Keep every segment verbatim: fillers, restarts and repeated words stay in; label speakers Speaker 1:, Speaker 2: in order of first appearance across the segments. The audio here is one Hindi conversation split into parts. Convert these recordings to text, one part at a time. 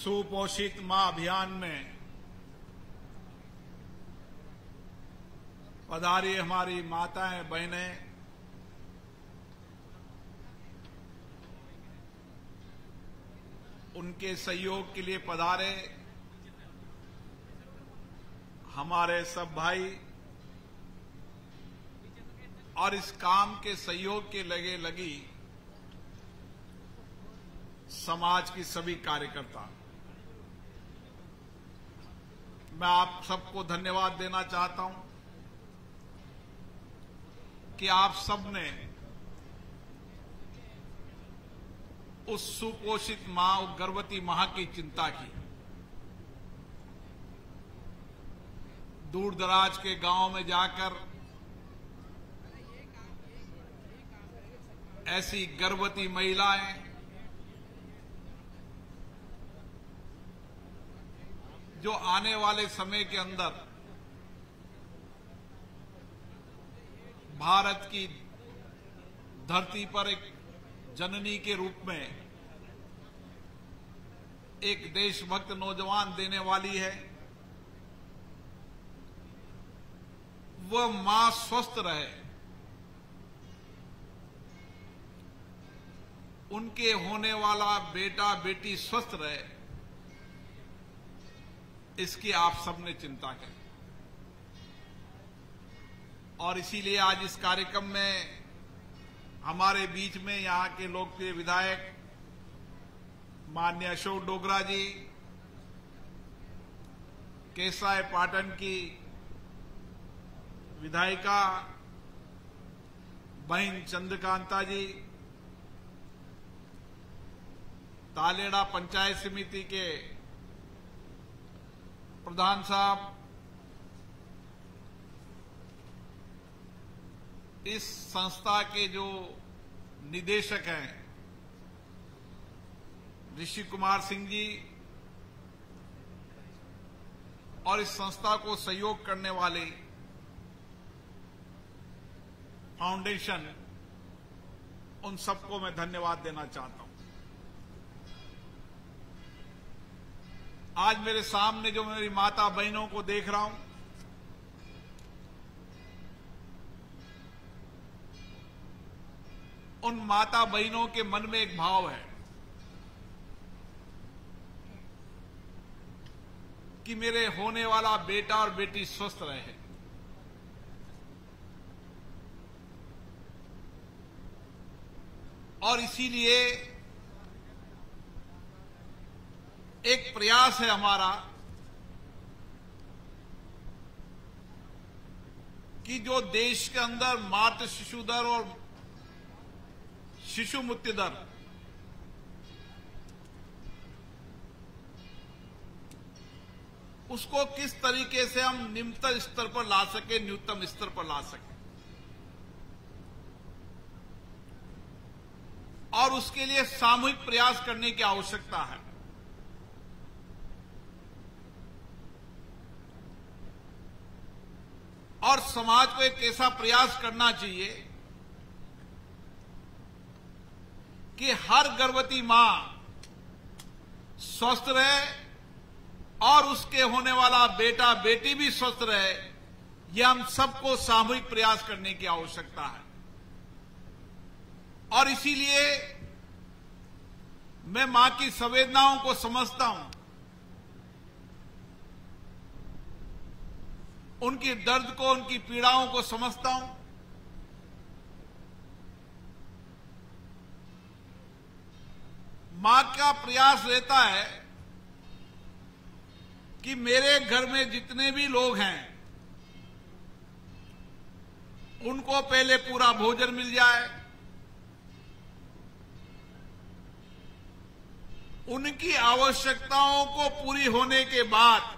Speaker 1: सुपोषित मां अभियान में पधारी हमारी माताएं बहनें, उनके सहयोग के लिए पधारे हमारे सब भाई और इस काम के सहयोग के लगे लगी समाज की सभी कार्यकर्ता, मैं आप सबको धन्यवाद देना चाहता हूं कि आप सबने उस सुपोषित मां, गर्भवती मां की चिंता की। दूर दराज के गांव में जाकर ऐसी गर्भवती महिलाएं जो आने वाले समय के अंदर भारत की धरती पर एक जननी के रूप में एक देशभक्त नौजवान देने वाली है, वह मां स्वस्थ रहे, उनके होने वाला बेटा बेटी स्वस्थ रहे, इसकी आप सबने चिंता की। और इसीलिए आज इस कार्यक्रम में हमारे बीच में यहां के लोकप्रिय विधायक माननीय अशोक डोगरा जी, केसाय पाटन की विधायिका बहन चंद्रकांता जी, तालेड़ा पंचायत समिति के प्रधान साहब, इस संस्था के जो निदेशक हैं ऋषि कुमार सिंह जी, और इस संस्था को सहयोग करने वाले फाउंडेशन, उन सबको मैं धन्यवाद देना चाहता हूं। आज मेरे सामने जो मेरी माता बहनों को देख रहा हूं, उन माता बहनों के मन में एक भाव है कि मेरे होने वाला बेटा और बेटी स्वस्थ रहे। और इसीलिए एक प्रयास है हमारा कि जो देश के अंदर मातृ शिशु दर और शिशु मृत्यु दर उसको किस तरीके से हम निम्नतम स्तर पर ला सके, न्यूनतम स्तर पर ला सके, और उसके लिए सामूहिक प्रयास करने की आवश्यकता है। और समाज को एक ऐसा प्रयास करना चाहिए कि हर गर्भवती मां स्वस्थ रहे और उसके होने वाला बेटा बेटी भी स्वस्थ रहे। यह हम सबको सामूहिक प्रयास करने की आवश्यकता है। और इसीलिए मैं मां की संवेदनाओं को समझता हूं, उनकी दर्द को, उनकी पीड़ाओं को समझता हूं। मां का प्रयास रहता है कि मेरे घर में जितने भी लोग हैं उनको पहले पूरा भोजन मिल जाए, उनकी आवश्यकताओं को पूरी होने के बाद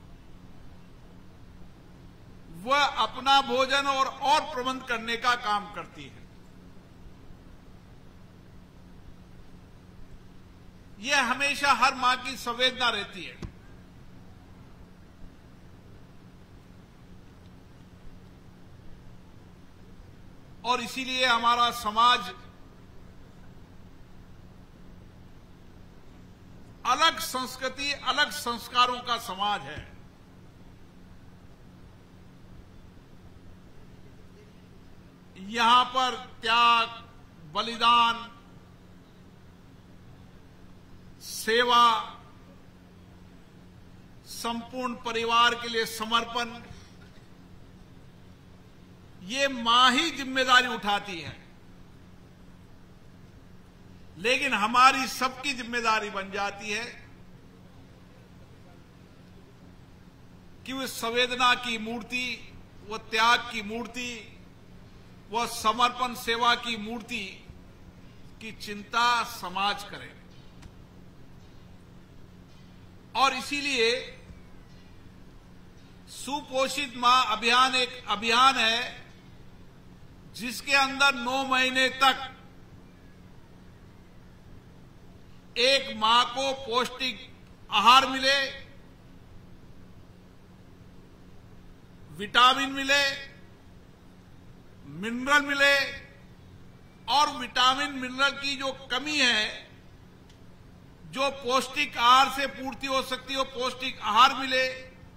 Speaker 1: वह अपना भोजन और और प्रबंध करने का काम करती है। यह हमेशा हर मां की संवेदना रहती है। और इसीलिए हमारा समाज अलग संस्कृति, अलग संस्कारों का समाज है। यहां पर त्याग, बलिदान, सेवा, संपूर्ण परिवार के लिए समर्पण, ये मां ही जिम्मेदारी उठाती है। लेकिन हमारी सबकी जिम्मेदारी बन जाती है कि वह संवेदना की मूर्ति, वह त्याग की मूर्ति, वह समर्पण सेवा की मूर्ति की चिंता समाज करे। और इसीलिए सुपोषित मां अभियान एक अभियान है जिसके अंदर नौ महीने तक एक मां को पौष्टिक आहार मिले, विटामिन मिले, मिनरल मिले, और विटामिन मिनरल की जो कमी है, जो पौष्टिक आहार से पूर्ति हो सकती है, वो पौष्टिक आहार मिले,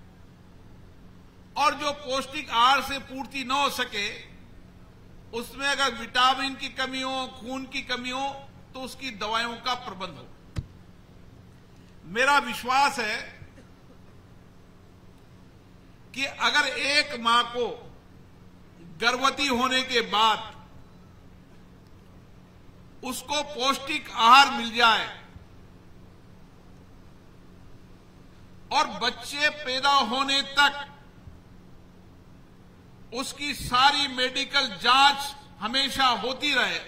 Speaker 1: और जो पौष्टिक आहार से पूर्ति न हो सके, उसमें अगर विटामिन की कमी हो, खून की कमी हो, तो उसकी दवाइयों का प्रबंध हो। मेरा विश्वास है कि अगर एक मां को गर्भवती होने के बाद उसको पौष्टिक आहार मिल जाए और बच्चे पैदा होने तक उसकी सारी मेडिकल जांच हमेशा होती रहे,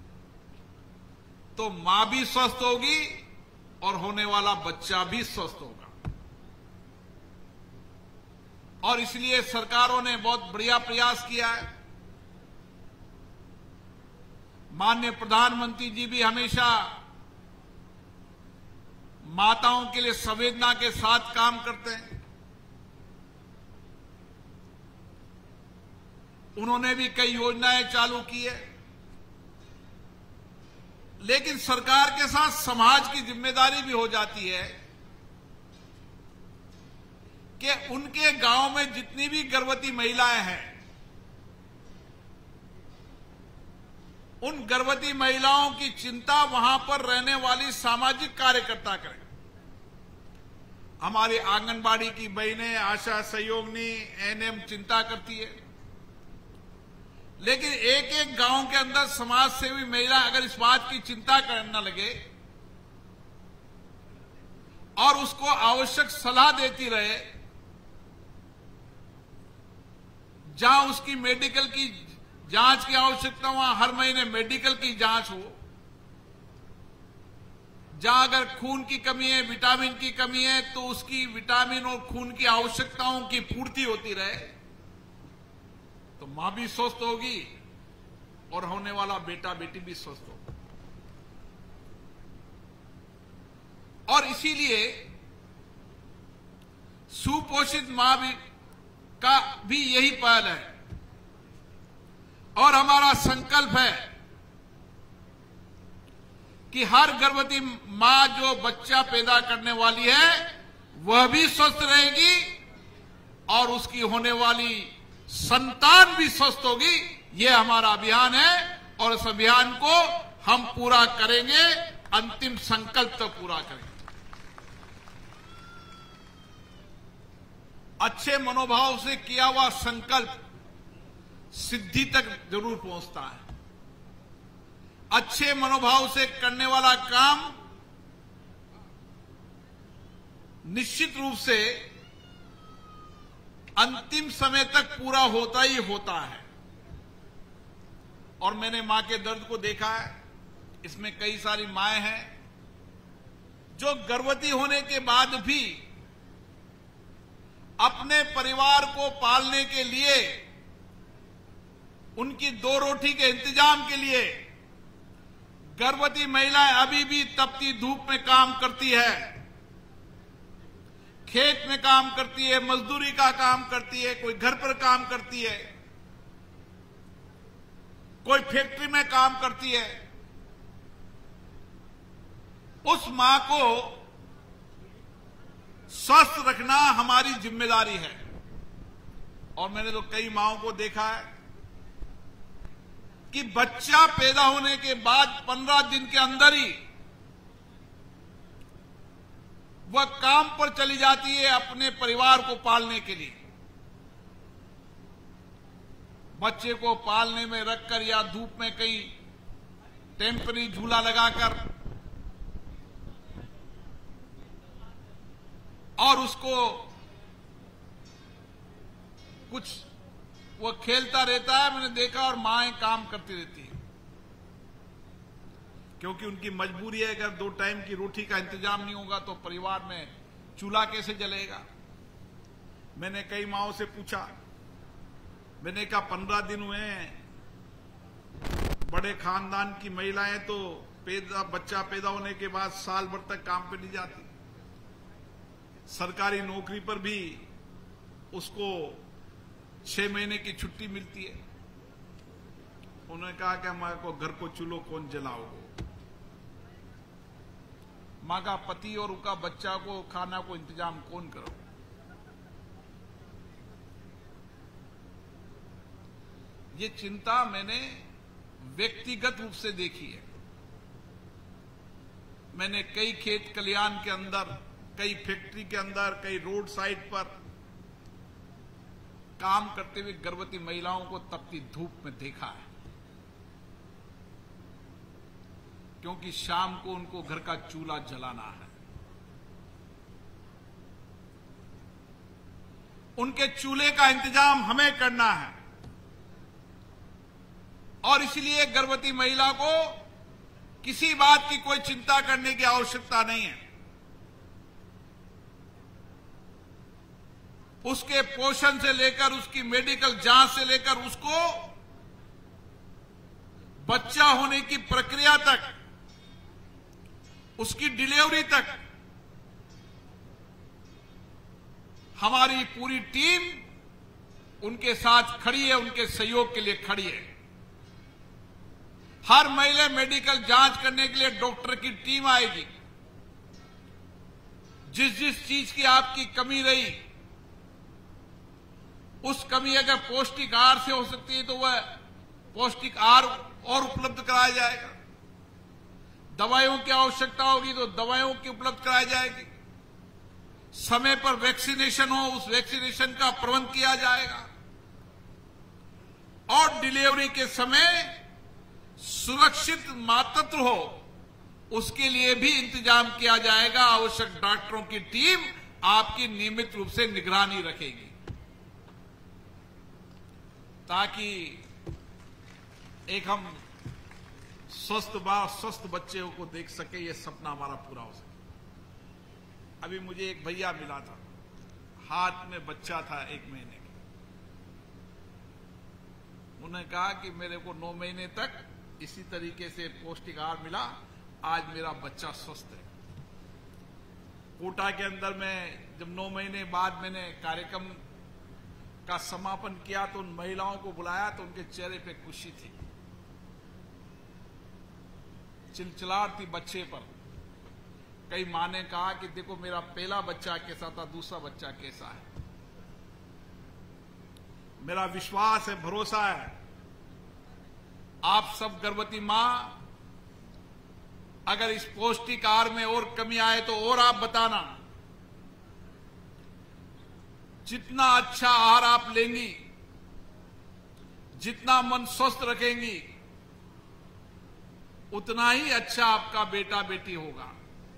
Speaker 1: तो मां भी स्वस्थ होगी और होने वाला बच्चा भी स्वस्थ होगा। और इसलिए सरकारों ने बहुत बढ़िया प्रयास किया है। माननीय प्रधानमंत्री जी भी हमेशा माताओं के लिए संवेदना के साथ काम करते हैं। उन्होंने भी कई योजनाएं चालू की है, लेकिन सरकार के साथ समाज की जिम्मेदारी भी हो जाती है कि उनके गांव में जितनी भी गर्भवती महिलाएं हैं, उन गर्भवती महिलाओं की चिंता वहां पर रहने वाली सामाजिक कार्यकर्ता करें। हमारी आंगनबाड़ी की बहनें, आशा सहयोगिनी, एएनएम चिंता करती है, लेकिन एक एक गांव के अंदर समाज सेवी महिला अगर इस बात की चिंता करने लगे और उसको आवश्यक सलाह देती रहे, जहां उसकी मेडिकल की जांच की आवश्यकता, वहां हर महीने मेडिकल की जांच हो, जहां अगर खून की कमी है, विटामिन की कमी है, तो उसकी विटामिन और खून की आवश्यकताओं की पूर्ति होती रहे, तो मां भी स्वस्थ होगी और होने वाला बेटा बेटी भी स्वस्थ होगा। और इसीलिए सुपोषित मां भी का भी यही पहल है और हमारा संकल्प है कि हर गर्भवती मां जो बच्चा पैदा करने वाली है वह भी स्वस्थ रहेगी और उसकी होने वाली संतान भी स्वस्थ होगी। यह हमारा अभियान है और इस अभियान को हम पूरा करेंगे, अंतिम संकल्प तक पूरा करेंगे। अच्छे मनोभाव से किया हुआ संकल्प सिद्धि तक जरूर पहुंचता है। अच्छे मनोभाव से करने वाला काम निश्चित रूप से अंतिम समय तक पूरा होता ही होता है। और मैंने मां के दर्द को देखा है। इसमें कई सारी माएं हैं जो गर्भवती होने के बाद भी अपने परिवार को पालने के लिए, उनकी दो रोटी के इंतजाम के लिए गर्भवती महिलाएं अभी भी तपती धूप में काम करती है, खेत में काम करती है, मजदूरी का काम करती है, कोई घर पर काम करती है, कोई फैक्ट्री में काम करती है। उस मां को स्वस्थ रखना हमारी जिम्मेदारी है। और मैंने तो कई माओं को देखा है कि बच्चा पैदा होने के बाद पंद्रह दिन के अंदर ही वह काम पर चली जाती है अपने परिवार को पालने के लिए। बच्चे को पालने में रखकर या धूप में कहीं टेम्पररी झूला लगाकर और उसको कुछ वो खेलता रहता है, मैंने देखा, और माएं काम करती रहती है क्योंकि उनकी मजबूरी है। अगर दो टाइम की रोटी का इंतजाम नहीं होगा तो परिवार में चूल्हा कैसे जलेगा। मैंने कई माओं से पूछा, मैंने कहा पंद्रह दिन हुए हैं, बड़े खानदान की महिलाएं तो पैदा बच्चा पैदा होने के बाद साल भर तक काम पे नहीं जाती, सरकारी नौकरी पर भी उसको छह महीने की छुट्टी मिलती है। उन्होंने कहा कि हमारे को घर को चूल्हो कौन जलाओगे, मां का पति और उनका बच्चा को खाना को इंतजाम कौन करो। ये चिंता मैंने व्यक्तिगत रूप से देखी है। मैंने कई खेत कल्याण के अंदर, कई फैक्ट्री के अंदर, कई रोड साइड पर काम करते हुए गर्भवती महिलाओं को तपती धूप में देखा है, क्योंकि शाम को उनको घर का चूल्हा जलाना है। उनके चूल्हे का इंतजाम हमें करना है और इसलिए गर्भवती महिला को किसी बात की कोई चिंता करने की आवश्यकता नहीं है। उसके पोषण से लेकर, उसकी मेडिकल जांच से लेकर, उसको बच्चा होने की प्रक्रिया तक, उसकी डिलीवरी तक हमारी पूरी टीम उनके साथ खड़ी है, उनके सहयोग के लिए खड़ी है। हर महीने मेडिकल जांच करने के लिए डॉक्टर की टीम आएगी। जिस जिस चीज की आपकी कमी रही, उस कमी अगर पौष्टिक आहार से हो सकती है तो वह पौष्टिक आहार और उपलब्ध कराया जाएगा। दवाइयों की आवश्यकता होगी तो दवाइयों की उपलब्ध कराई जाएगी। समय पर वैक्सीनेशन हो, उस वैक्सीनेशन का प्रबंध किया जाएगा और डिलीवरी के समय सुरक्षित मातृत्व हो, उसके लिए भी इंतजाम किया जाएगा। आवश्यक डॉक्टरों की टीम आपकी नियमित रूप से निगरानी रखेगी ताकि एक हम स्वस्थ मां, स्वस्थ बच्चे को देख सके, ये सपना हमारा पूरा हो सके। अभी मुझे एक भैया मिला था, हाथ में बच्चा था एक महीने का। उन्होंने कहा कि मेरे को नौ महीने तक इसी तरीके से पौष्टिक आहार मिला, आज मेरा बच्चा स्वस्थ है। कोटा के अंदर में जब नौ महीने बाद मैंने कार्यक्रम का समापन किया तो उन महिलाओं को बुलाया तो उनके चेहरे पे खुशी थी, चिलचिलाहट थी बच्चे पर। कई मां ने कहा कि देखो मेरा पहला बच्चा कैसा था, दूसरा बच्चा कैसा है। मेरा विश्वास है, भरोसा है, आप सब गर्भवती मां अगर इस पौष्टिक आहार में और कमी आए तो और आप बताना। जितना अच्छा आहार आप लेंगी, जितना मन स्वस्थ रखेंगी, उतना ही अच्छा आपका बेटा बेटी होगा।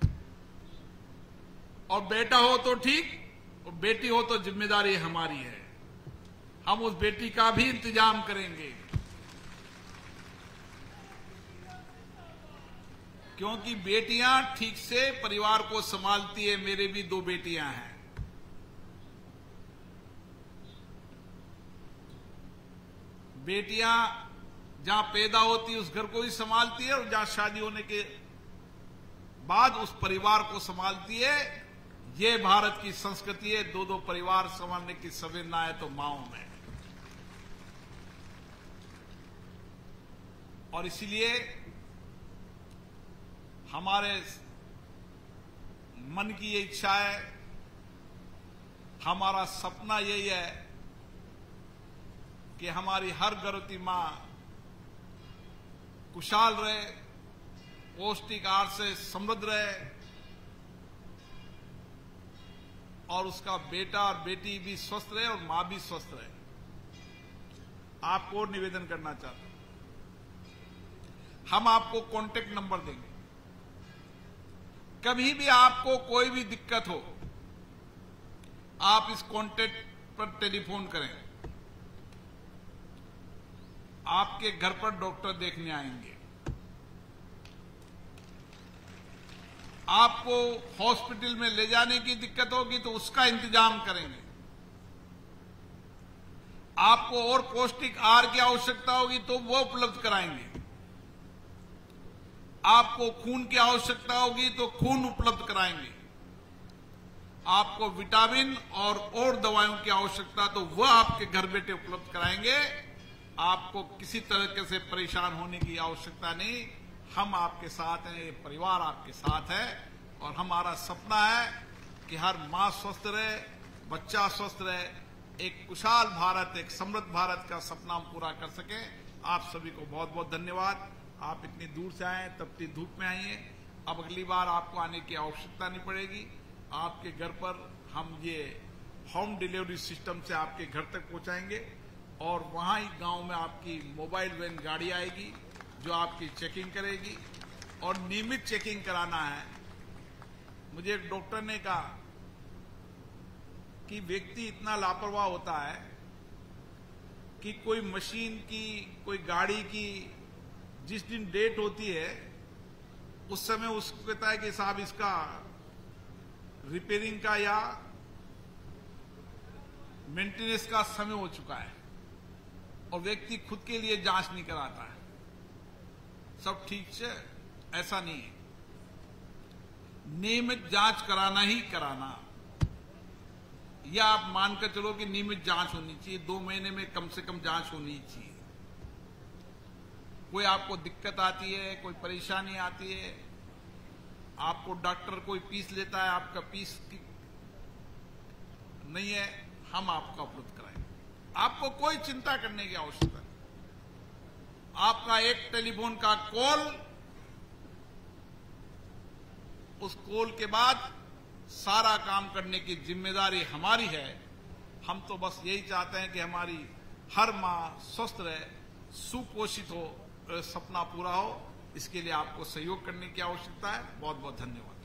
Speaker 1: और बेटा हो तो ठीक, और बेटी हो तो जिम्मेदारी हमारी है, हम उस बेटी का भी इंतजाम करेंगे। क्योंकि बेटियां ठीक से परिवार को संभालती है। मेरे भी दो बेटियां हैं। बेटियां जहां पैदा होती है उस घर को ही संभालती है और जहां शादी होने के बाद उस परिवार को संभालती है। ये भारत की संस्कृति है। दो दो परिवार संभालने की संवेदना है तो माओं में। और इसलिए हमारे मन की ये इच्छा है हमारा सपना यही है कि हमारी हर गर्भवती मां खुशहाल रहे, पौष्टिक आहार से समृद्ध रहे और उसका बेटा और बेटी भी स्वस्थ रहे और मां भी स्वस्थ रहे। आपको निवेदन करना चाहता हूं, हम आपको कॉन्टेक्ट नंबर देंगे। कभी भी आपको कोई भी दिक्कत हो, आप इस कॉन्टेक्ट पर टेलीफोन करें, आपके घर पर डॉक्टर देखने आएंगे। आपको हॉस्पिटल में ले जाने की दिक्कत होगी तो उसका इंतजाम करेंगे। आपको और पौष्टिक आहार की आवश्यकता होगी तो वो उपलब्ध कराएंगे। आपको खून की आवश्यकता होगी तो खून उपलब्ध कराएंगे। आपको विटामिन और और दवाइयों की आवश्यकता तो वह आपके घर बैठे उपलब्ध कराएंगे। आपको किसी तरह से परेशान होने की आवश्यकता नहीं। हम आपके साथ हैं, ये परिवार आपके साथ है और हमारा सपना है कि हर मां स्वस्थ रहे, बच्चा स्वस्थ रहे, एक खुशहाल भारत, एक समृद्ध भारत का सपना हम पूरा कर सके। आप सभी को बहुत बहुत धन्यवाद। आप इतनी दूर से आए, तपती धूप में आइए। अब अगली बार आपको आने की आवश्यकता नहीं पड़ेगी। आपके घर पर हम ये होम डिलीवरी सिस्टम से आपके घर तक पहुंचाएंगे और वहां ही गांव में आपकी मोबाइल वैन गाड़ी आएगी जो आपकी चेकिंग करेगी और नियमित चेकिंग कराना है। मुझे एक डॉक्टर ने कहा कि व्यक्ति इतना लापरवाह होता है कि कोई मशीन की, कोई गाड़ी की जिस दिन डेट होती है उस समय उसको कहता है कि साहब इसका रिपेयरिंग का या मेंटेनेंस का समय हो चुका है और व्यक्ति खुद के लिए जांच नहीं कराता है। सब ठीक से, ऐसा नहीं है। नियमित जांच कराना ही कराना, या आप मानकर चलो कि नियमित जांच होनी चाहिए। दो महीने में कम से कम जांच होनी चाहिए। कोई आपको दिक्कत आती है, कोई परेशानी आती है, आपको डॉक्टर कोई फीस लेता है, आपका फीस नहीं है, हम आपको उपलब्ध कराएंगे। आपको कोई चिंता करने की आवश्यकता नहीं। आपका एक टेलीफोन का कॉल, उस कॉल के बाद सारा काम करने की जिम्मेदारी हमारी है। हम तो बस यही चाहते हैं कि हमारी हर मां स्वस्थ रहे, सुपोषित हो, सपना पूरा हो। इसके लिए आपको सहयोग करने की आवश्यकता है। बहुत बहुत धन्यवाद।